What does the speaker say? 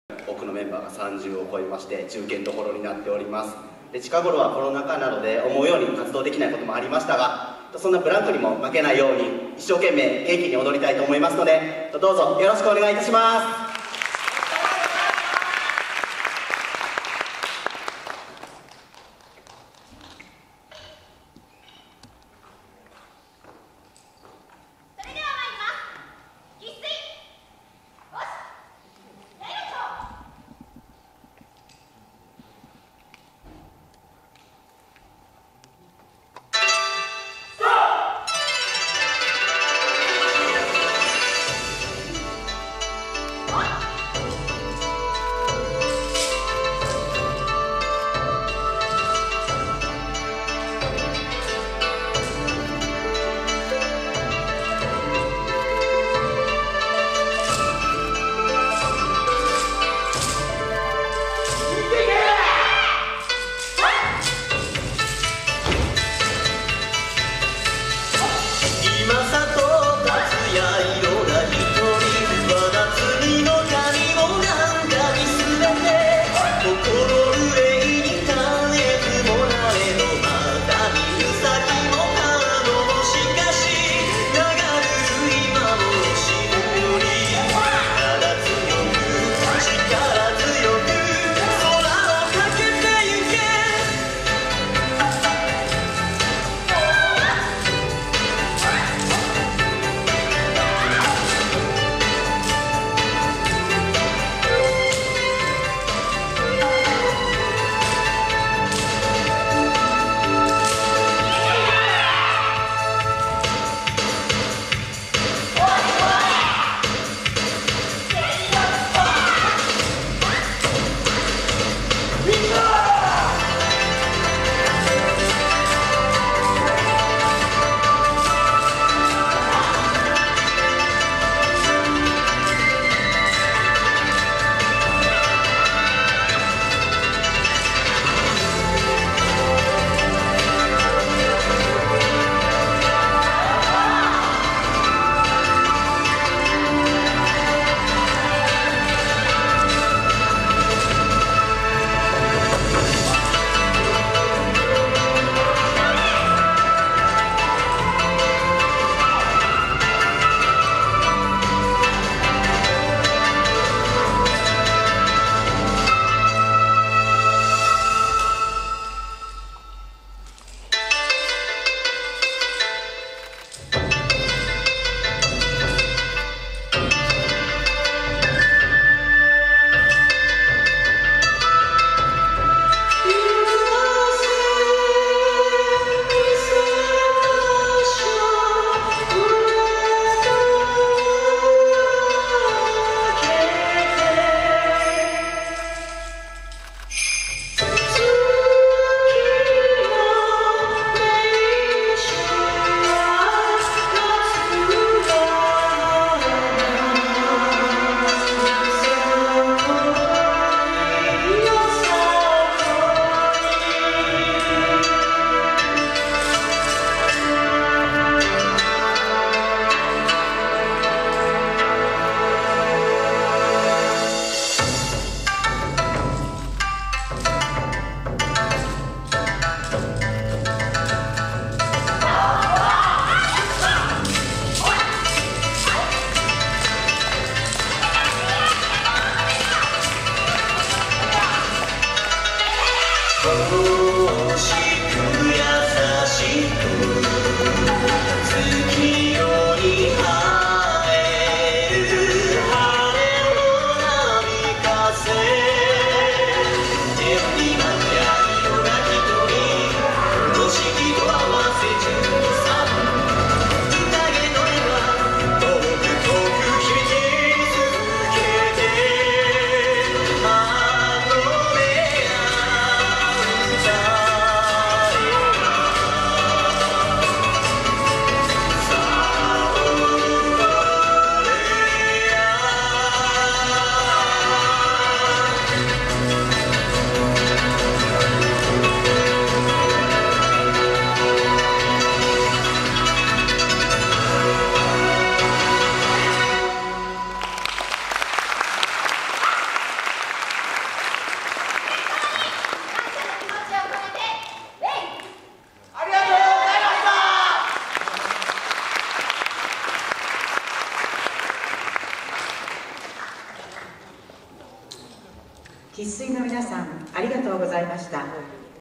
多くのメンバーが30を超えまして中堅どころになっております。で近頃はコロナ禍なので思うように活動できないこともありましたが、そんなブランクにも負けないように一生懸命元気に踊りたいと思いますので、どうぞよろしくお願いいたします。 お生粋の皆さん、ありがとうございました。